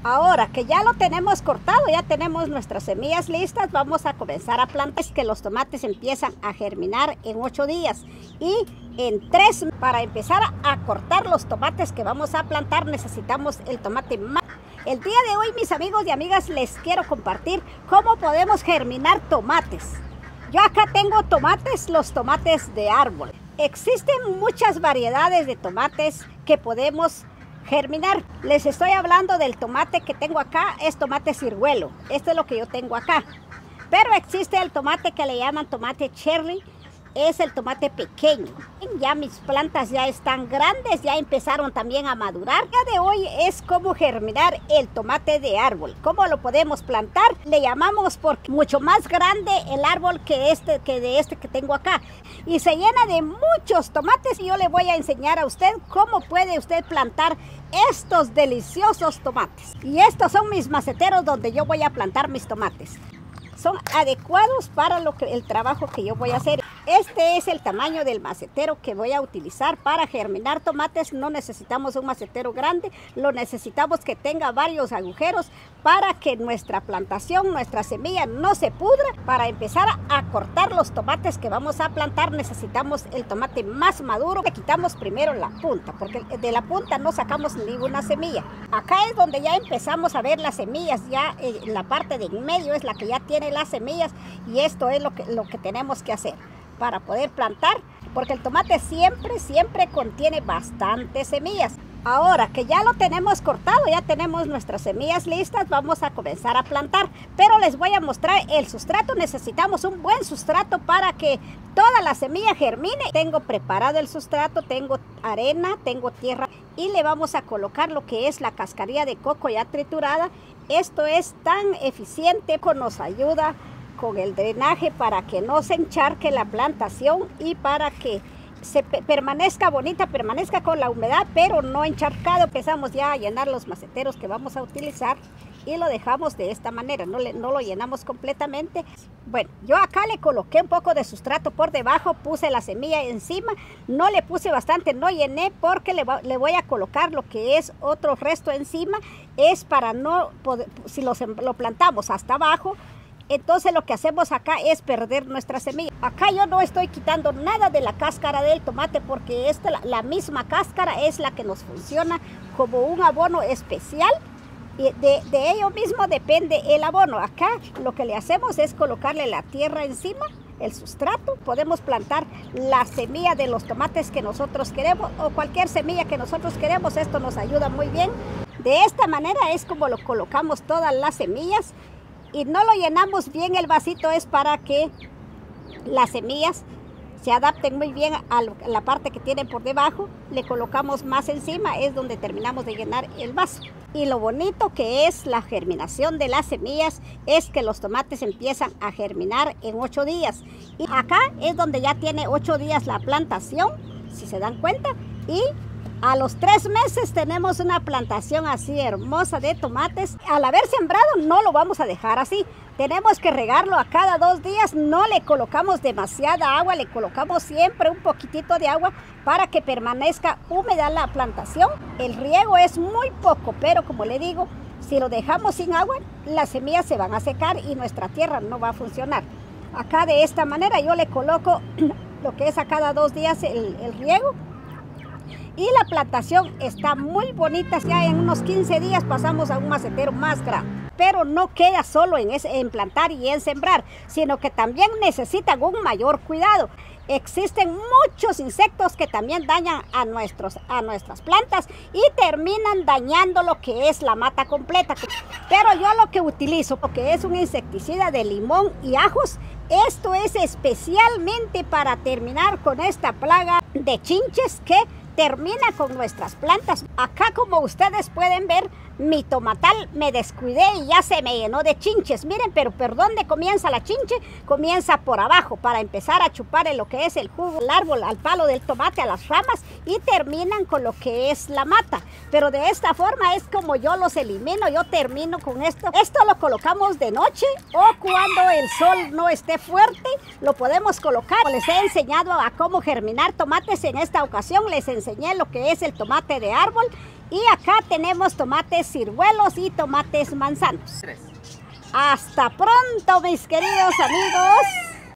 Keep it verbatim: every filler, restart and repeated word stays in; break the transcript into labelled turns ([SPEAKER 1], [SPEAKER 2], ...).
[SPEAKER 1] Ahora que ya lo tenemos cortado, ya tenemos nuestras semillas listas, vamos a comenzar a plantar. Es que los tomates empiezan a germinar en ocho días y en tres. Para empezar a cortar los tomates que vamos a plantar necesitamos el tomate más. El día de hoy, mis amigos y amigas, les quiero compartir cómo podemos germinar tomates. Yo acá tengo tomates, los tomates de árbol. Existen muchas variedades de tomates que podemos germinar. Les estoy hablando del tomate que tengo acá, es tomate ciruelo. Esto es lo que yo tengo acá. Pero existe el tomate que le llaman tomate cherry. Es el tomate pequeño. Ya mis plantas ya están grandes, ya empezaron también a madurar. El día de hoy es cómo germinar el tomate de árbol. ¿Cómo lo podemos plantar? Le llamamos porque mucho más grande el árbol que este que de este que tengo acá. Y se llena de muchos tomates y yo le voy a enseñar a usted cómo puede usted plantar estos deliciosos tomates. Y estos son mis maceteros donde yo voy a plantar mis tomates. Son adecuados para lo que, el trabajo que yo voy a hacer. Este es el tamaño del macetero que voy a utilizar para germinar tomates. No necesitamos un macetero grande, lo necesitamos que tenga varios agujeros para que nuestra plantación, nuestra semilla no se pudra. Para empezar a cortar los tomates que vamos a plantar necesitamos el tomate más maduro. Le quitamos primero la punta, porque de la punta no sacamos ninguna semilla. Acá es donde ya empezamos a ver las semillas, ya eh, la parte de en medio es la que ya tiene las semillas y esto es lo que, lo que tenemos que hacer para poder plantar, porque el tomate siempre, siempre contiene bastantes semillas. Ahora que ya lo tenemos cortado, ya tenemos nuestras semillas listas, vamos a comenzar a plantar. Pero les voy a mostrar el sustrato. Necesitamos un buen sustrato para que toda la semilla germine. Tengo preparado el sustrato, tengo arena, tengo tierra y le vamos a colocar lo que es la cascarilla de coco ya triturada. Esto es tan eficiente que nos ayuda con el drenaje para que no se encharque la plantación y para que se permanezca bonita, permanezca con la humedad, pero no encharcado. Empezamos ya a llenar los maceteros que vamos a utilizar y lo dejamos de esta manera, no, le, no lo llenamos completamente. Bueno, yo acá le coloqué un poco de sustrato por debajo, puse la semilla encima, no le puse bastante, no llené porque le, le voy a colocar lo que es otro resto encima, es para no poder, si lo, lo plantamos hasta abajo, entonces lo que hacemos acá es perder nuestra semilla. Acá yo no estoy quitando nada de la cáscara del tomate porque esta, la, la misma cáscara es la que nos funciona como un abono especial. Y de, de ello mismo depende el abono. Acá lo que le hacemos es colocarle la tierra encima, el sustrato. Podemos plantar la semilla de los tomates que nosotros queremos o cualquier semilla que nosotros queremos. Esto nos ayuda muy bien. De esta manera es como lo colocamos todas las semillas. Y no lo llenamos bien el vasito, es para que las semillas se adapten muy bien a la parte que tienen por debajo. Le colocamos más encima, es donde terminamos de llenar el vaso. Y lo bonito que es la germinación de las semillas es que los tomates empiezan a germinar en ocho días. Y acá es donde ya tiene ocho días la plantación, si se dan cuenta. Y a los tres meses tenemos una plantación así hermosa de tomates. Al haber sembrado no lo vamos a dejar así. Tenemos que regarlo a cada dos días. No le colocamos demasiada agua, le colocamos siempre un poquitito de agua para que permanezca húmeda la plantación. El riego es muy poco, pero como le digo, si lo dejamos sin agua, las semillas se van a secar y nuestra tierra no va a funcionar. Acá de esta manera yo le coloco lo que es a cada dos días el, el riego. Y la plantación está muy bonita, ya en unos quince días pasamos a un macetero más grande. Pero no queda solo en, ese, en plantar y en sembrar, sino que también necesitan un mayor cuidado. Existen muchos insectos que también dañan a, nuestros, a nuestras plantas y terminan dañando lo que es la mata completa. Pero yo lo que utilizo, lo que es un insecticida de limón y ajos, esto es especialmente para terminar con esta plaga de chinches que termina con nuestras plantas. Acá, como ustedes pueden ver, mi tomatal me descuidé y ya se me llenó de chinches. Miren, pero ¿por dónde comienza la chinche? Comienza por abajo para empezar a chupar en lo que es el jugo del árbol, al palo del tomate, a las ramas, y terminan con lo que es la mata. Pero de esta forma es como yo los elimino. Yo termino con esto. Esto lo colocamos de noche o cuando el sol no esté fuerte, lo podemos colocar. Les he enseñado a cómo germinar tomates. En esta ocasión les enseñé lo que es el tomate de árbol Y acá tenemos tomates ciruelos y tomates manzanos. Hasta pronto, mis queridos amigos.